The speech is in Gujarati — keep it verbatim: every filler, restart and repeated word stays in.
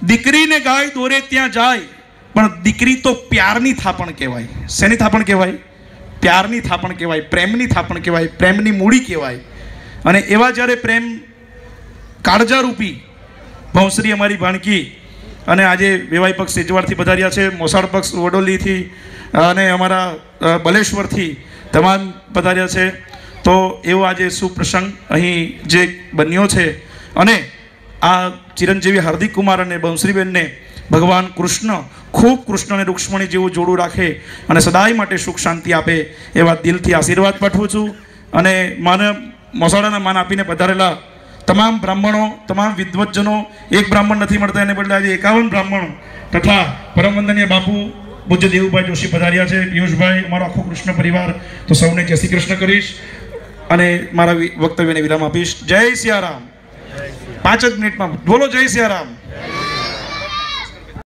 દીકરીને ગાય દોરે ત્યાં જાય, પણ દીકરી તો પ્યારની થાપણ કહેવાય. શેની થાપણ કહેવાય? પ્યારની થાપણ કહેવાય, પ્રેમની થાપણ કહેવાય, પ્રેમની મૂડી કહેવાય. અને એવા જ્યારે પ્રેમ કાળજારૂપી ભવશ્રી અમારી ભાણકી અને આજે વેવાઈ પક્ષ સેજવાડથી પધાર્યા છે, મોસાળ પક્ષ વડોલીથી અને અમારા બલેશ્વરથી તમામ પધાર્યા છે. તો એવો આજે સુપ્રસંગ અહીં જે બન્યો છે અને આ ચિરંજીવી હાર્દિક કુમાર અને બંસરીબેનને ભગવાન કૃષ્ણ ખૂબ કૃષ્ણ અને રૂક્ષ્મણી જેવું જોડું રાખે અને સદાય માટે સુખ શાંતિ આપે એવા દિલથી આશીર્વાદ પાઠવું છું. અને માને મોસાળાના માન આપીને પધારેલા તમામ બ્રાહ્મણો, તમામ વિદ્વજ્જનો, એક બ્રાહ્મણ નથી મળતા એને બદલે આજે એકાવન બ્રાહ્મણો તથા પરમ વંદનીય બાપુ પૂજ્ય દેવુભાઈ જોશી પધાર્યા છે, પિયુષભાઈ, અમારો આખો કૃષ્ણ પરિવાર. તો સૌને જય શ્રી કૃષ્ણ કરીશ અને મારા વક્તવ્યને વિરામ આપીશ. જય સિયારામ. પાંચ જ મિનિટમાં બોલો જય સિયારામ.